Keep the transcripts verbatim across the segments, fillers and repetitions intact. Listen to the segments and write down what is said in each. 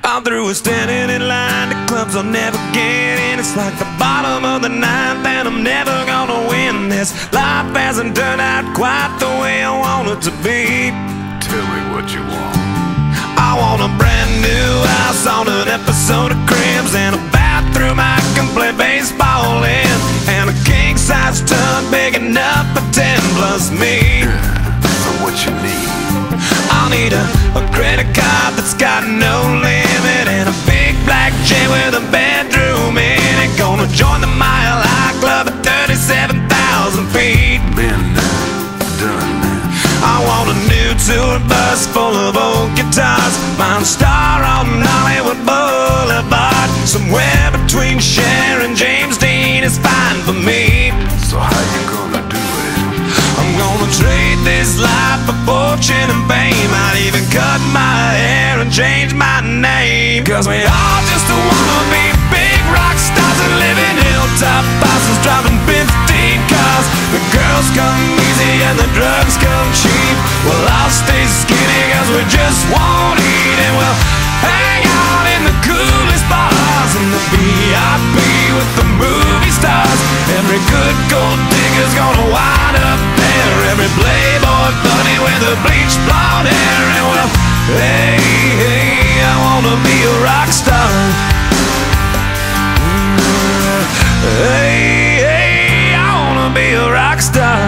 I'm through with standing in line to clubs I'll never get in. It's like the bottom of the ninth and I'm never gonna win this. Life hasn't turned out quite the way I want it to be. Tell me what you want. I want a brand new house on an episode of Cribs, and a bathroom I can play baseball in, and a king-size tub big enough for ten plus me. So what you need? I'll need a, a credit card that's got no limit, and a big black jet with a bedroom in it. Gonna join the Mile High Club at thirty-seven thousand feet. Been done. I want a new tour bus full of old guitars, mine star on Hollywood Boulevard. Somewhere between Cher and James Dean is fine for me. So how you gonna do it? I'm gonna trade this life for fortune and fame. I'd even cut my hair and change my name, 'cause we all just wanna be big rock stars and live in hilltop houses, driving fifteen cars. The girls come easy and the drugs come cheap. Well, I'll stay skinny 'cause we just won't eat, and we'll hang out in the coolest bars in the V I P with the movie stars. Every good gold digger's gonna wind up there, every playboy bunny with a bleached blonde hair. And well, hey, hey, I wanna be a rock star. Hey, hey, I wanna be a rock star.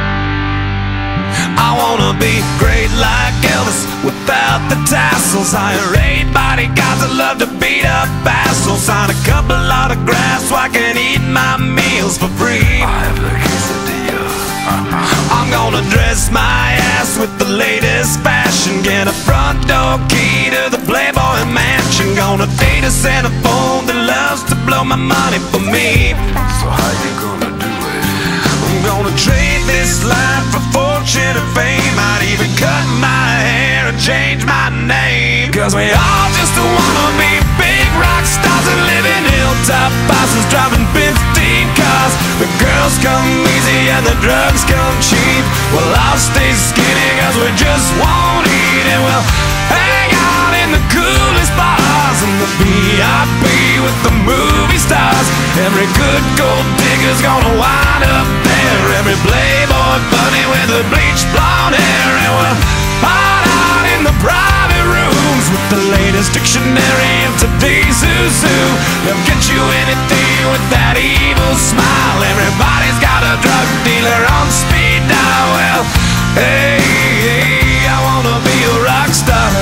I wanna be great like Elvis without the tassels. Hire eight bodyguards that love to beat up assholes. Sign a couple autographs so I can eat my meals for free. I have the quesadilla. I'm gonna dress my ass with the latest fashion, get a front door key to the Playboy Mansion. Gonna date a centerfold that loves to blow my money for me. So how you gonna do it? I'm gonna trade this life for fortune and fame. I'd even cut my hair and change my name, 'cause we all just wanna be big rock stars and live in hilltop houses, driving fifteen cars. The girls come easy and the drugs come cheap. Well, I'll stay skinny 'cause we just won't eat, and we'll hang out in the coolest bars in the V I P with the movie stars. Every good gold digger's gonna wind up there, every playboy bunny with a bleached blonde hair. And we'll hide out in the private rooms with the latest dictionary of today's who's who. They'll get you anything with that evil smile. Everybody's got a drug dealer on speed dial. Well, hey, hey, I wanna be a rock star.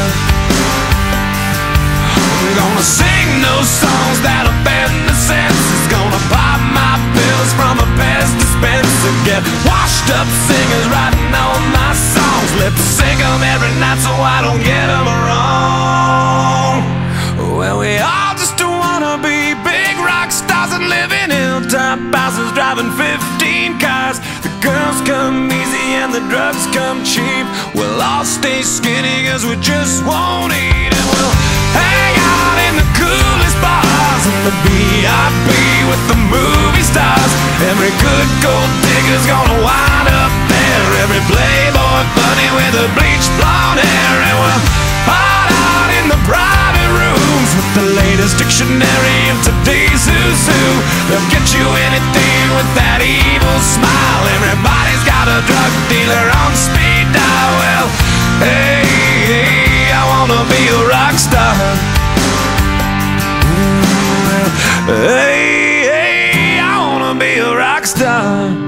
I'm gonna sing those songs that offend the senses. Gonna pop my pills from a Pez dispenser. Get washed up singers writing all my songs. Lip sync 'em every night so I don't get 'em wrong. Well, we all just wanna be big rock stars and live in hilltop houses, driving fifteen cars. The girls come easy and the drugs come cheap. We'll all stay skinny 'cause we just won't eat, and we'll hang out in the coolest bars in the V I P with the movie stars. Every good gold digger's gonna wind up there, every playboy bunny with a bleached blonde hair. And we'll hide out in the private rooms with the latest dictionary of today's who's who. They'll get you anything with that evil smile. Everybody's got a drug dealer on speed dial. Well, hey, hey, I wanna be a rock star. Hey, hey, I wanna be a rock star.